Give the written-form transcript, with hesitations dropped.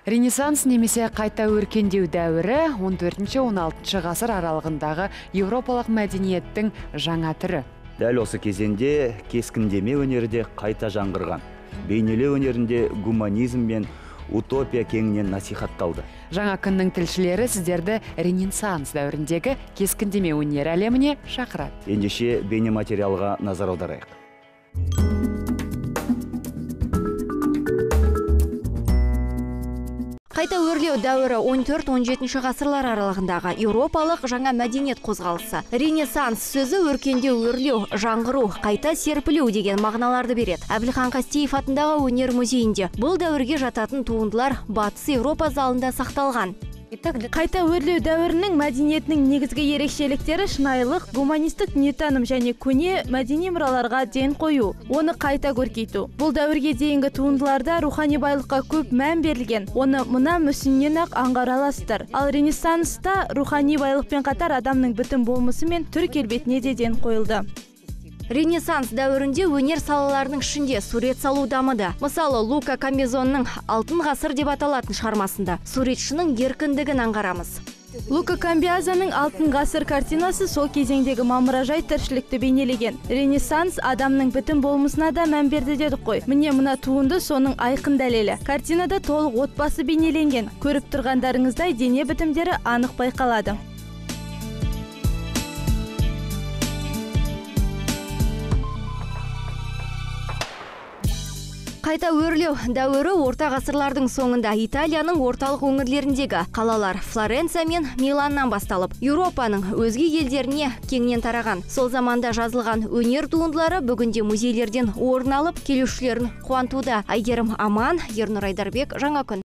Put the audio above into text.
Ренессанс немесе қайта өркендеу дәуірі 14-16 ғасыр аралығындағы еуропалық мәдениеттің жаңа түрі. Дәл осы кезеңде кескіндеме өнері де қайта жаңғырған. Бейнелеу өнерінде гуманизм мен утопия кеңінен насихатталды. Жаңа күннің тілшілері сіздерді Ренессанс дәуіріндегі кескіндеме өнер әлеміне шақырады. Ендеше бейнематериалға назар аударайық. Қайта өрлеу дәуірі 14-17 ғасырлар аралығындағы еуропалық жаңа мәдениет қозғалысы. Ренессанс сөзі өркендеу, өрлеу, жаңғыру, қайта серпілеу деген мағыналарды береді. Әбілхан Қастеев атындағы өнер музейінде бұл дәуірге жататын туындылар Батыс Еуропа залында сақталған. Қайта өрлеу дәуірінің мәдениетінің негізгі ерекшеліктері шынайылық, гуманистік дүниетаным және көне мәдени мұраларға ден қою, оны қайта көркейту. Бұл дәуірге дейінгі туындыларда рухани байлыққа көп мән берілген, оны мына мүсіннен ақ аңғара аласыздар. Ал Ренессанста рухани байлықпен қатар адамның бітім болмысы мен түр келбетіне де ден қойылды. Ренессанс дәуірінде өнер салаларының ішінде сурет салу дамыды. Мысалы, Лука Камбезонның «Алтын ғасыр» деп аталатын шығармасында суретшінің еркіндігін аңғарамыз. Лука Камбезонның «Алтын ғасыр» картинасы сол кезеңдегі мамыражай тіршілікті бейнелеген. Ренессанс адамның бітім болмысына да мән берді дедік қой. Міне мына туынды соның айқын дәлелі. Картинада толық отбасы бейнеленген. Көріп тұрғандарыңыздай дене бітімдері анық байқалады. Қайта өрлеу дәуірі орта ғасырлардың соңында Италияның орталық өңірлеріндегі қалалар Флоренция мен Миланнан басталып, Еуропаның өзге елдеріне кеңінен тараған. Сол заманда жазылған өнер туындылары бүгінде музейлерден орын алып, келушілерін қуантуда. Айгерім Аман, Ернұр Айдарбек, Жаңа күн.